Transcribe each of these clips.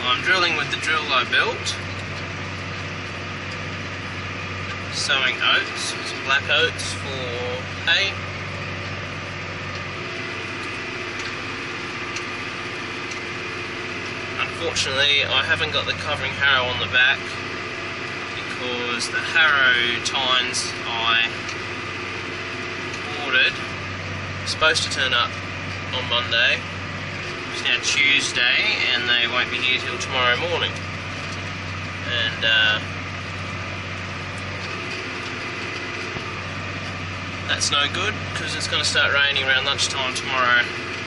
I'm drilling with the drill I built. Sowing oats, some black oats for hay. Unfortunately, I haven't got the covering harrow on the back because the harrow tines I ordered are supposed to turn up on Monday. It's now Tuesday and they won't be here till tomorrow morning. And that's no good because it's going to start raining around lunchtime tomorrow.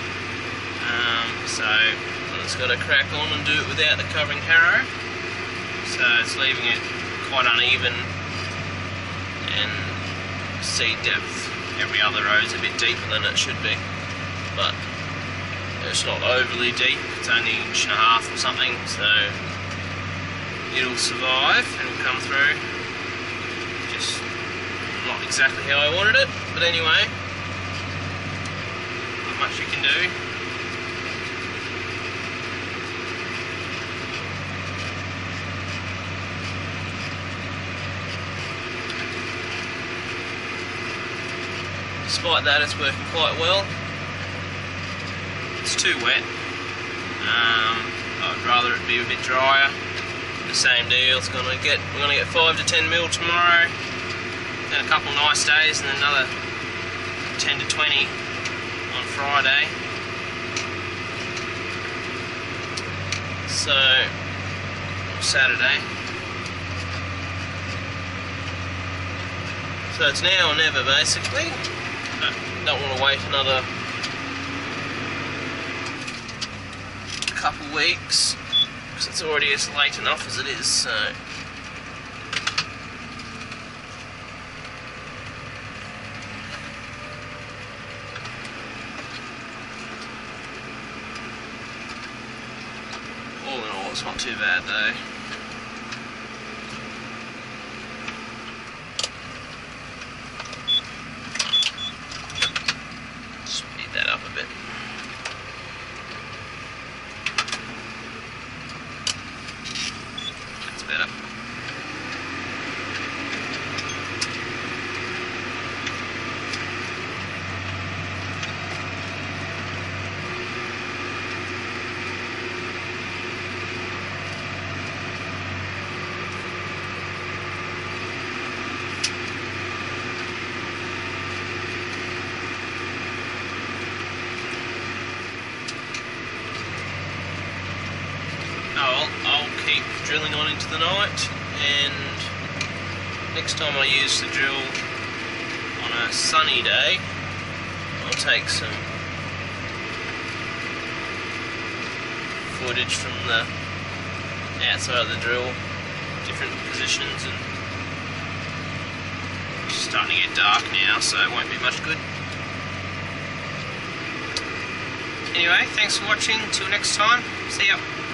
So it's got to crack on and do it without the covering harrow. So it's leaving it quite uneven, and seed depth every other row is a bit deeper than it should be, but it's not overly deep. It's only 1.5 inches or something, so it'll survive and it'll come through. Just not exactly how I wanted it, but anyway, not much you can do. Despite that, it's working quite well. It's too wet. I'd rather it be a bit drier. The same deal. We're gonna get 5 to 10 mil tomorrow. Then a couple nice days, and then another 10 to 20 on Friday. So Saturday. So it's now or never, basically. Don't want to wait another couple weeks because it's already as late enough as it is. So all in all, it's not too bad though. That up a bit. That's better. I'll keep drilling on into the night, and next time I use the drill on a sunny day, I'll take some footage from the outside of the drill, different positions, and it's starting to get dark now, so it won't be much good. Anyway, thanks for watching. Till next time, see ya.